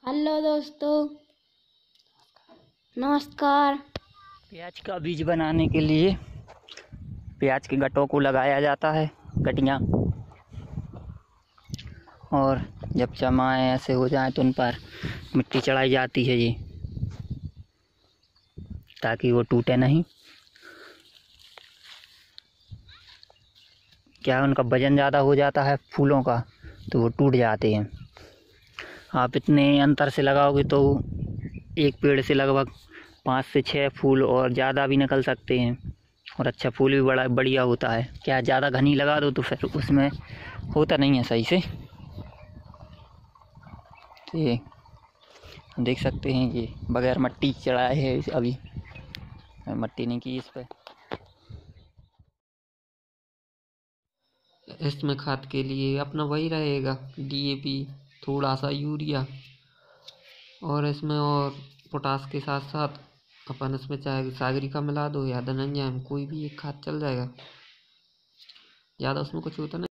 Hello दोस्तों, नमस्कार। प्याज का बीज बनाने के लिए प्याज के गट्टों को लगाया जाता है, गट्टियाँ। और जब जमाए ऐसे हो जाए तो उन पर मिट्टी चढ़ाई जाती है जी, ताकि वो टूटे नहीं। क्या उनका वजन ज़्यादा हो जाता है फूलों का, तो वो टूट जाते हैं। आप इतने अंतर से लगाओगे तो एक पेड़ से लगभग 5 से 6 फूल और ज़्यादा भी निकल सकते हैं, और अच्छा फूल भी बड़ा बढ़िया होता है। क्या ज़्यादा घनी लगा दो तो फिर उसमें होता नहीं है सही से। तो ये देख सकते हैं, ये बगैर मट्टी चढ़ाए है अभी, मट्टी नहीं की इस पर। इसमें खाद के लिए अपना वही रहेगा, डीएपी, थोड़ा सा यूरिया, और इसमें और पोटास के साथ साथ अपन इसमें चाहे सागरिका मिला दो या धनंजय, कोई भी एक खाद चल जाएगा। ज़्यादा उसमें कुछ होता नहीं।